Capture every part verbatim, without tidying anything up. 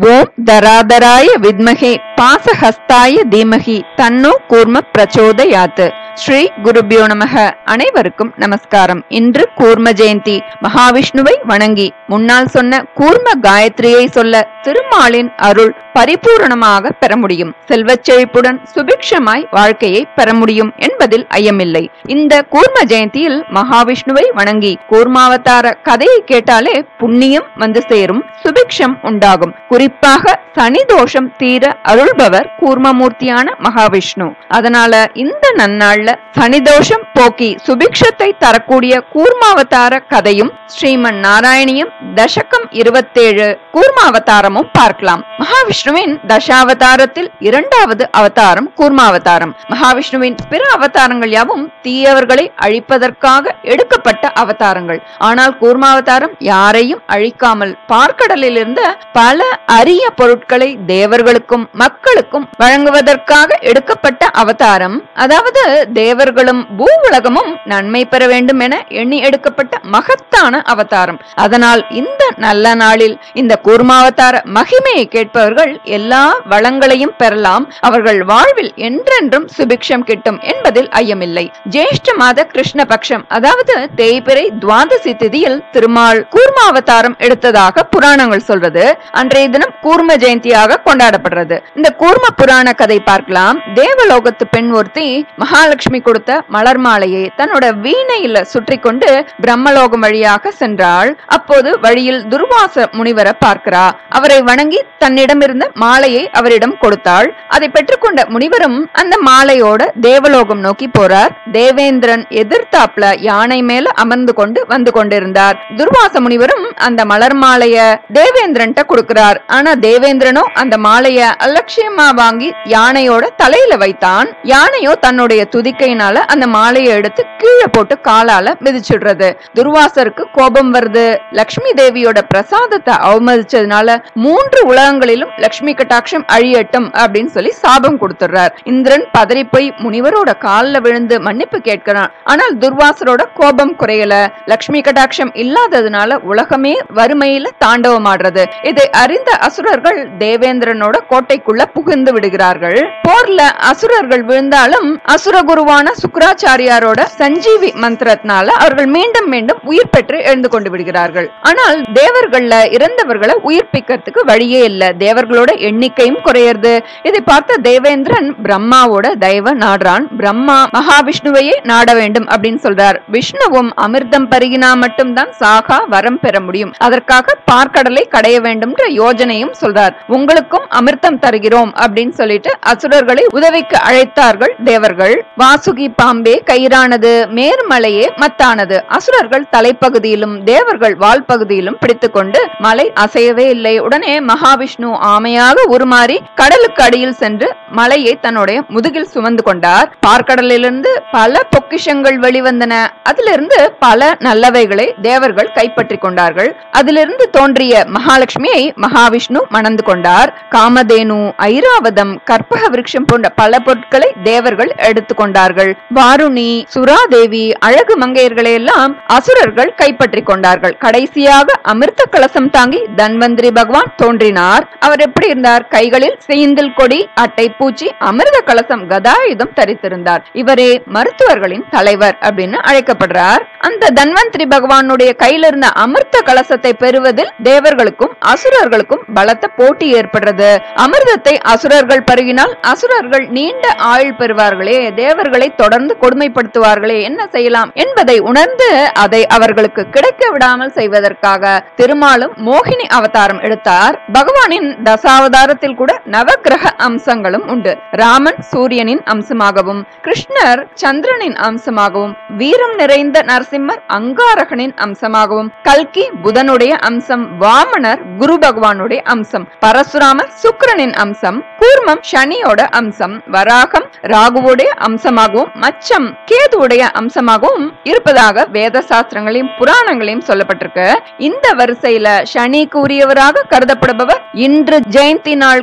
ஓம் தராதராய வித்மகே பாசஹஸ்தாய தீமகி தன்னோ கூர்ம பிரச்சோதயாத். ஸ்ரீ குருபியோ நமக. அனைவருக்கும் நமஸ்காரம். இன்று கூர்ம ஜெயந்தி. மகாவிஷ்ணுவை வணங்கி முன்னால் சொன்ன கூர்ம காயத்ரியை சொல்ல திருமாலின் அருள் பரிபூரணமாக பெற முடியும். செல்வச் செழிப்புடன் சுபிக்ஷமாய் வாழ்க்கையை பெற முடியும் என்பதில் ஐயமில்லை. இந்த கூர்ம ஜெயந்தியில் மகாவிஷ்ணுவை வணங்கி கூர்மாவதார கதையை கேட்டாலே புண்ணியம் வந்து சேரும், சுபிக்ஷம் உண்டாகும். குறிப்பாக சனி தோஷம் தீர அருள்பவர் கூர்மமூர்த்தியான மகாவிஷ்ணு. அதனால இந்த நன்னாள்ல சனி தோஷம் போக்கி சுபிக்ஷத்தை தரக்கூடிய கூர்மாவதார கதையும் ஸ்ரீமன் நாராயணியும் தசகம் இருபத்தேழு கூர்மாவதாரமும் பார்க்கலாம். மகாவிஷ்ணுவின் தசாவதாரத்தில் இரண்டாவது அவதாரம் கூர்மாவதாரம். மகாவிஷ்ணுவின் பிற அவதாரங்கள் யாவும் தீயவர்களை அழிப்பதற்காக எடுக்கப்பட்ட அவதாரங்கள். ஆனால் கூர்மாவதாரம் யாரையும் அழிக்காமல் பார்க்கடலில் இருந்த பல அரிய பொருட்களை தேவர்களுக்கும் மக்களுக்கும் வழங்குவதற்காக எடுக்கப்பட்ட அவதாரம். அதாவது தேவர்களும் பூ உலகமும் நன்மை பெற வேண்டும் என எண்ணி எடுக்கப்பட்ட மகத்தான அவதாரம். அதனால் இந்த நல்ல நாளில் இந்த கூர்மாவதார மகிமையை கேட்பவர்கள் எல்லா வளங்களையும் பெறலாம். அவர்கள் வாழ்வில் என்றென்றும் சுபிக்ஷம் கிட்டும் என்பதில் ஐயமில்லை. ஜேஷ்ட மாத கிருஷ்ண பட்சம், அதாவது தேய்பிறை துவாதசி திதியில் திருமால் கூர்மாவதாரம் எடுத்ததாக புராணங்கள் சொல்வது. அன்றைய தினம் கூர்ம ஜெயந்தியாக கொண்டாடப்படுறது. இந்த கூர்ம புராண கதை பார்க்கலாம். தேவலோகத்து பெண் ஒருத்தி மகாலட்சுமி கொடுத்த மலர் மாலையை தன்னோட வீணையில சுற்றி கொண்டு பிரம்மலோகம் வழியாக சென்றாள். அப்போது வழியில் துர்வாச முனிவரை பார்க்கிறா. அவரை வணங்கி தன்னிடமிருந்த மாலையை அவரிடம் கொடுத்தாள். அதை பெற்றுக்கொண்ட முனிவரும் அந்த மாலையோட தேவலோகம் நோக்கி போறார். தேவேந்திரன் எதிர்த்தாப்ல யானை மேல அமர்ந்து கொண்டு வந்து கொண்டிருந்தார். துர்வாச முனிவரும் அந்த மலர் மாலைய தேவேந்திரன் கொடுக்கிறார். ஆனா தேவேந்திரனோ அந்த மாலைய அலட்சியமா வாங்கி யானையோட தலையில வைத்தான். யானையோ தன்னுடைய துதிக்கையினால அந்த மாலையை எடுத்து கீழே போட்டு காலால மிதிச்சிடுறது. துர்வாசருக்கு கோபம் வருது. லட்சுமி தேவியோட பிரசாதத்தை அவமதிச்சதுனால மூன்று உலகங்களிலும் லட்சுமி கட்டாட்சம் அழியட்டும் அப்படின்னு சொல்லி சாபம் கொடுத்துறார். இந்திரன் பதறி போய் முனிவரோட காலில் விழுந்து மன்னிப்பு கேட்கிறான். ஆனால் துர்வாசரோட கோபம் குறையல. லட்சுமி கட்டாட்சம் இல்லாததுனால உலகமே வறுமையில தாண்டவமாடுறது. இதை அறிந்த அசுரர்கள் தேவேந்திரனோட கோட்டைக்குள்ள புகுந்து விடுகிறார்கள். போர்ல அசுரர்கள் விழுந்தாலும் அசுரகுருவான சுக்கராச்சாரியாரோட சஞ்சீவி மந்திரத்தினால அவர்கள் மீண்டும் மீண்டும் உயிர் பெற்று எழுந்து கொண்டு விடுகிறார்கள். ஆனால் தேவர்கள்ல இறந்தவர்களை உயிர்ப்பிக்கிறதுக்கு வழியே இல்ல. தேவர்களோட எண்ணிக்கையும் குறையிறது. இதை பார்த்த தேவேந்திரன் பிரம்மாவோட தயவ நாடுறான். பிரம்மா மகாவிஷ்ணுவையே நாட வேண்டும் அப்படின்னு சொல்றார். விஷ்ணுவும் அமிர்தம் பருகினா மட்டும்தான் சாகா வரம் பெற முடியும், அதற்காக பார்க்கடலை கடைய வேண்டும் யோஜனையும் சொல்றார். உங்களுக்கும் அமிர்தம் தருகிறோம் அப்படின்னு சொல்லிட்டு அசுரர்களை உதவிக்கு அழைத்தார்கள் தேவர்கள். வாசுகி பாம்பே கயிறானது, மேர்மலையே மத்தானது. அசுரர்கள் தலைப்பகுதியிலும் தேவர்கள் வால் பகுதியிலும் பிடித்துக் கொண்டு மலை அசையவே இல்லை. உடனே மகாவிஷ்ணு ஆமையாக உருமாறி கடலுக்கு அடியில் சென்று மலையை தன்னுடைய முதுகில் சுமந்து கொண்டார். பார்க்கடலிலிருந்து பல பொக்கிஷங்கள் வெளிவந்தன. அதிலிருந்து பல நல்லவைகளை தேவர்கள் கைப்பற்றி கொண்டார்கள். அதிலிருந்து தோன்றிய மகாலட்சுமியை மகாவிஷ்ணு மணந்து கொண்டார். காமதேனு, ஐராவதம், கற்பக விருட்சம் போன்ற பல பொருட்களை தேவர்கள் எடுத்துக்கொண்டார்கள். வாருணி, சுராதேவி, அழகு மங்கையர்களை எல்லாம் அசுரர்கள் கைப்பற்றி கொண்டார்கள். கடைசியாக அமிர்த கலசம் தாங்கி தன்வந்திரி பகவான் தோன்றினார். அவர் எப்படி இருந்தார்? கைகளில் சேந்தில் கொடி, அட்டை பூச்சி, அமிர்த கலசம், கதாயுதம் தரித்திருந்தார். இவரே மருத்துவர்களின் தலைவர் அப்படின்னு அழைக்கப்படுறார். அந்த தன்வந்திரி பகவானுடைய கையில் இருந்த அமிர்த கலசத்தை பெறுவதில் தேவர்களுக்கும் அசுரர்களுக்கும் பலத்த போட்டி ஏற்படுறது. அமிர்தத்தை அசுரர்கள் பருகினால் அசுரர்கள் நீண்ட ஆயுள் பெறுவார்களே, தேவர்களை தொடர்ந்து கொடுமைப்படுத்துவார்களே, என்ன செய்யலாம் என்பதை உணர்ந்து அதை அவர்களுக்கு கிடைக்க விடாமல் செய்வதற்காக திருமாலும் மோகினி அவதாரம் எடுத்தார். பகவானின் தசாவதாரத்தில் கூட நவகிரக அம்சங்களும் உண்டு. ராமன் சூரியனின் அம்சமாகவும், கிருஷ்ணர் சந்திரனின் அம்சமாகவும், வீரம் நிறைந்த நரசிம்மர் அங்காரகனின் அம்சமாகவும், கல்கி புதனுடைய அம்சம், வாமனர் குரு பகவானுடைய அம்சம், பரசுராமர் சுக்கிரனின் அம்சம், கூர்மம் சனியோட அம்சம், வராகம் ராகுவோடைய அம்சமாகவும், மச்சம் கேதுவுடைய அம்சமாகவும் இருப்பதாக வேத சாஸ்திரங்களையும் புராணங்களையும் சொல்லப்பட்டிருக்கு. இந்த வரிசையில சனிக்கு உரியவராக கருதப்படுபவர் இன்று ஜெயந்தி நாள் காணும்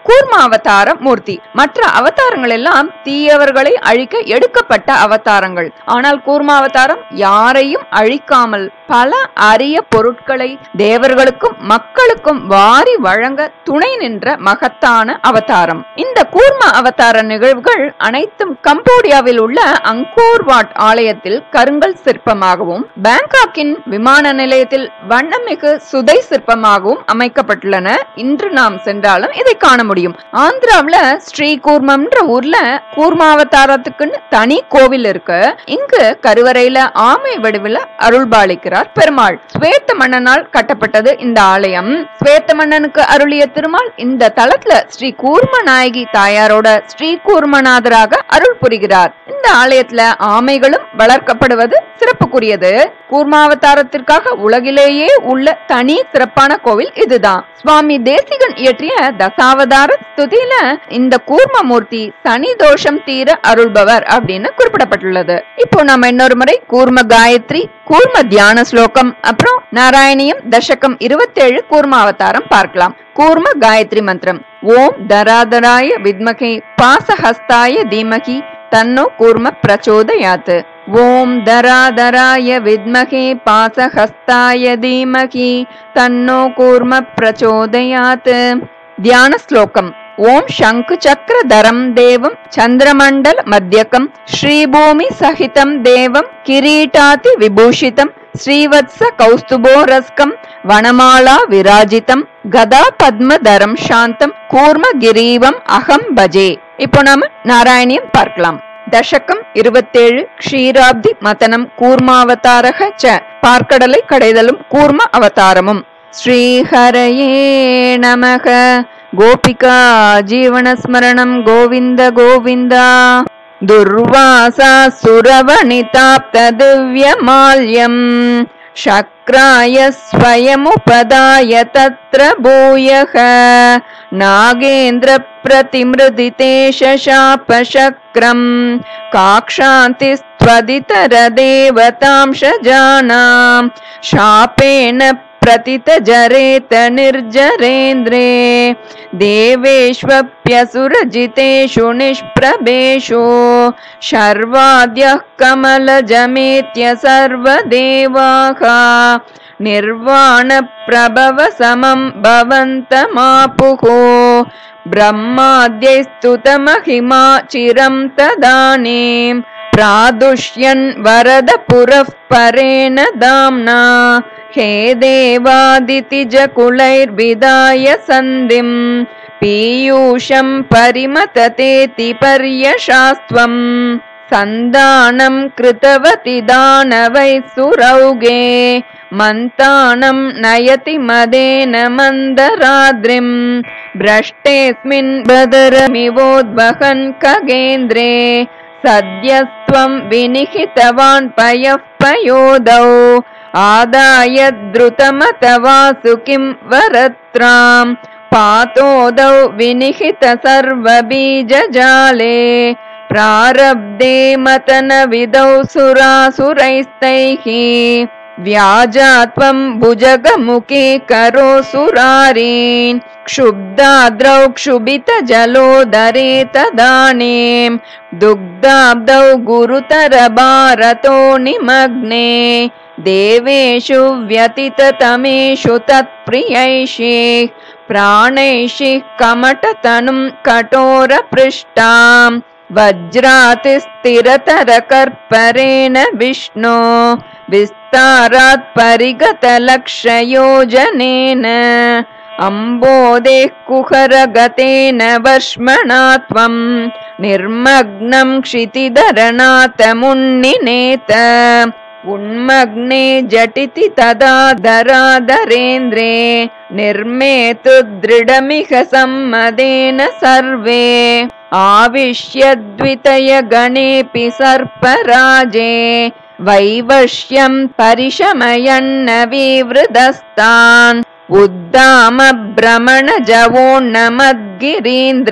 கூர்ம அவதார மூர்த்தி. மற்ற அவதாரங்கள் எல்லாம் தீயவர்களை அழிக்க எடுக்கப்பட்ட அவதாரங்கள். ஆனால் கூர்ம அவதாரம் யாரையும் அழிக்காமல் பல அரிய பொருட்களை தேவர்களுக்கும் மக்களுக்கும் வாரி வழங்க துணை நின்ற மகத்தான அவதாரம். இந்த கூர்ம அவதார நிகழ்வுகள் அனைத்தும் கம்போடியாவில் உள்ள அங்கோர்வாட் ஆலயத்தில் கருங்கல் சிற்பமாகவும் பாங்காக்கின் விமான நிலையத்தில் வண்ணமிகு சுதை சிற்பமாகவும் அமைக்கப்பட்டுள்ளன. இன்று நாம் சென்றாலும் இதை காண முடியும். ஆந்திராவில ஸ்ரீ கூர்மம்ன்ற ஊர்ல கூர்மாவதாரத்துக்குன்னு தனி கோவில் இருக்கு. இங்கு கருவறையில ஆமை வடிவில் அருள்பாலிக்கிறார் பெருமாள். ஸ்வேத்த மன்னனால் கட்டப்பட்டது இந்த ஆலயம். ஸ்வேத்த மன்னனுக்கு அருளிய திருமால் இந்த தலத்துல ஸ்ரீ கூர்ம நாயகி தாயாரோட ஸ்ரீ கூர்மநாதராக அருள் புரிகிறார். இந்த ஆலயத்துல ஆமைகளும் வளர்க்கப்படுவது சிறப்புக்குரியது. கூர்மாவதாரத்திற்காக உலகிலேயே உள்ள தனி சிறப்பான கோவில் இதுதான். சுவாமி தேசிகன் இயற்றிய தசாவதார ஸ்துதியில இந்த கூர்மமூர்த்தி சனி தோஷம் தீர அருள்பவர் அப்படின்னு குறிப்பிடப்பட்டுள்ளது. இப்போ நம்ம இன்னொரு முறை கூர்ம காயத்ரி, கூர்ம தியான ஸ்லோகம், அப்புறம் நாராயணியம் தசகம் இருபத்தி ஏழு கூர்மாவதாரம் பார்க்கலாம். கூர்ம காயத்ரி மந்திரம். ஓம் தராதராய வித்மகே பாசஹஸ்தாய தீமகி தன்னோ கூர்ம பிரச்சோதயாத். ஓம் தராதராய வித்மகே பாசஹஸ்தாய தீமகி தன்னோ கூர்ம பிரச்சோதயாத். தியான ஸ்லோகம். ஓம் சங்கு சக்கர தரம் தேவம் சந்திரமண்டல மத்தியகம் ஸ்ரீபூமி சகிதம் தேவம் கிரீட்டாதி விபூஷிதம் ஸ்ரீவத்ச கௌஸ்துபோரஸ்கம் வனமாலா விராஜிதம் கதா பத்மதரம் சாந்தம் கூர்ம கிரீவம் அகம் பஜே. இப்போ நாம நாராயணியம் பார்க்கலாம். தசகம் இருபத்தேழு. க்ஷீராப்தி மதனம் கூர்மாவதாரக ச. பார்க்கடலை கடைதலும் கூர்ம அவதாரமும். ஸ்ரீஹரயே நமக. கோபிகா ஜீவனஸ்மரணம் கோவிந்த கோவிந்தா. துர்வாசா சுரவணிதாப்த திவ்யமால்யம் சக்ராய ஸ்வயமுபதாய தத்ர பூயக நாகேந்திர பிரதிமிருதிதேஷ சாபசக்ரம் காக்ஷாந்தி ஸ்வதிதர தேவதாம்ஷ ஜானாம் சாபேன பிரதித ஜரேத நிர்ஜரேந்திரே தேவேஷ்வப்யசுரஜிதேஷு நிஷ்ப்ரபேஷு சர்வாத்யः கமலஜமேத்ய சர்வதேவாः நிர்வாண பிரபவ சமம் பவந்தமாபுः பிரம்மாத்யஸ்துதமஹிமா சிரம் ததானீம் प्रादुष्यन् वरद पुरः परेण दाम्ना हे देवादितिजकुलैर्विदाय सन्धिं पीयूषं परिमततेति पर्यशास्त्वं सन्दानं कृतवति दानवैः सुरौगे मन्तानं नयति मदेन मन्दराद्रिं भ्रष्टेऽस्मिन् बदरमिवोद्वहन् खगेन्द्रे सद्यस्त्वं विनिहितवान् पयः पयोदौ आदाय द्रुतमतवासुकिं वरत्रां पातोदौ विनिहित सर्वबीजजाले प्रारब्धे मतनविदौ सुरासुरैस्तैः व्याजात्वं भुजगमुखे करोऽसुरारीन् क्षुब्धाद्रौ क्षुभितजलोदरे तदानीं दुग्धाब्धौ गुरुतरभारतो निमग्ने देवेषु व्यतिततमेषु तत्प्रियैषिः प्राणैषिः कमटतनुं कठोरपृष्ठां वज्राति स्थिरतरकर्परेण विष्णो विस्तारात् परिगतलक्षयोजनेन अम्बोदेः कुहरगतेन वर्ष्मणा त्वं निर्मग्नं क्षितिधरणातमुन्निनेत उन्मग्ने जटिति तदा धराधरेन्द्रे निर्मेतु दृढमिह सम्मदेन सर्वे आविश्यद्वितय गणेऽपि सर्पराजे वैवश्यं परिशमयन्न विवृधस्तान् उद्दाम भ्रमण जवोन्नमद्गिरीन्द्र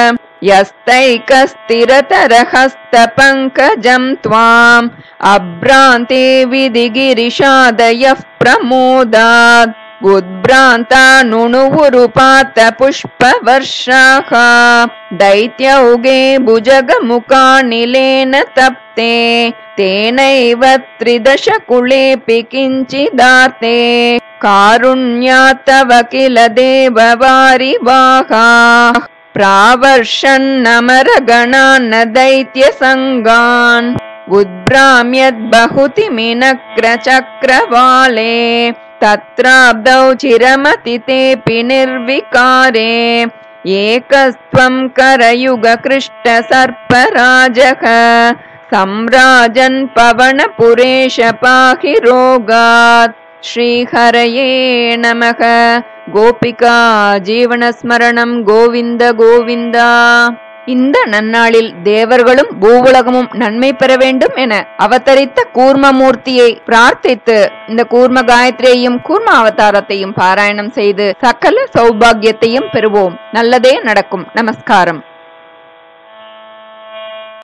यस्तैकस्थिरतरहस्तपङ्कजं त्वाम् अभ्रान्ते विधिगिरिशादयः प्रमोदात् उद्भ्रान्ता नुणुवुरुपात पुष्पवर्षाः दैत्यौगे भुजगमुखानिलेन तप्ते तेनैव त्रिदश कुलेऽपि किञ्चिदार्ते कारुण्यात्तव किल देववारिवाहाः प्रावर्षन्नमरगणान् दैत्यसङ्गान् उद्भ्राम्यद्बहुतिमिनक्रचक्रवाले तत्राब्दौ चिरमति तेऽपि निर्विकारे एकस्त्वं करयुगकृष्टसर्पराजः सम्राजन् पवनपुरेश पाहि रोगात् श्रीहरये नमः। கோபிகா ஜீவனஸ்மரணம் கோவிந்த கோவிந்தா. இந்த நன்னாளில் தேவர்களும் பூவுலகமும் நன்மை பெற வேண்டும் என அவதரித்த கூர்மமூர்த்தியை பிரார்த்தித்து இந்த கூர்ம காயத்ரியையும் கூர்ம அவதாரத்தையும் பாராயணம் செய்து சகல சௌபாகியத்தையும் பெறுவோம். நல்லதே நடக்கும். நமஸ்காரம்.